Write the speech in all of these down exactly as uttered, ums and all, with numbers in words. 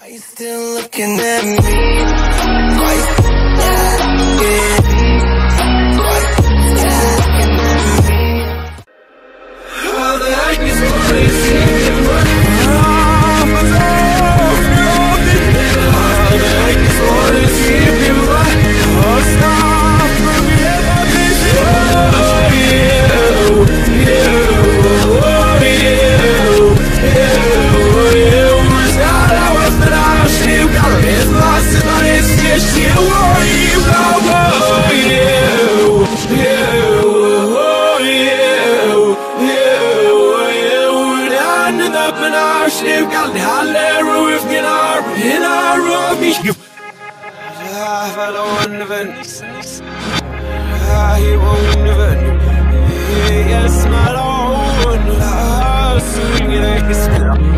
Are you still looking at me? Why you still looking at me? Why you still looking at me? How the heck is it crazy? How the heck is what is keeping me? Oh, stop for me ever this. Oh, you, you, oh, you, you, you. You got it, lost in my it's you, oh, you, oh, you, you, oh, you, you, you, ended up in our ship, got the hell with me in our, in our room, you, I follow the Venice, I won't even, yes, my Lord, I'll soon get a spell.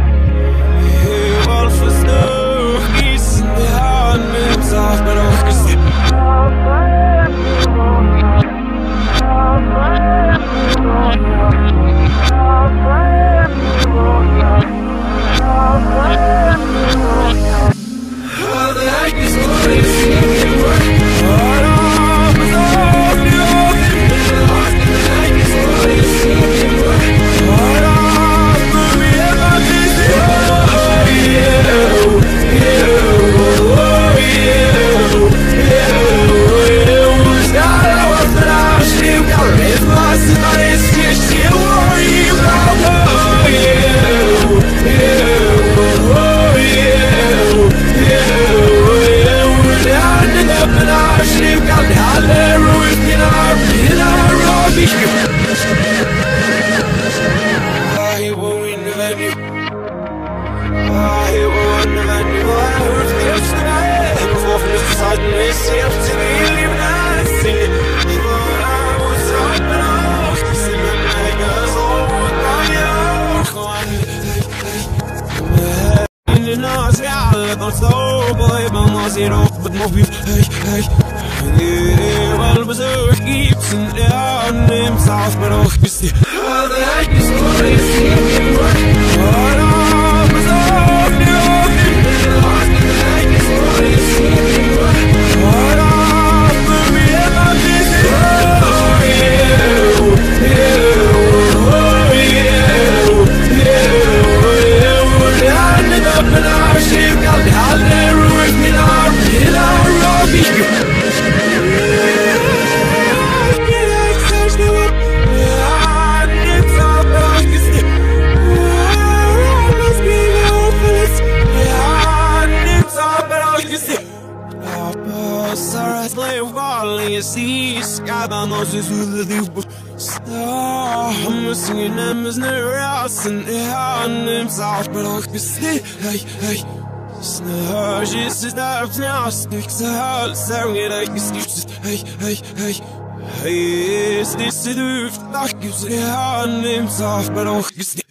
Hey, hey, hey, hey, is this the duft? Ach, gibt's ja an dem Saft, aber auch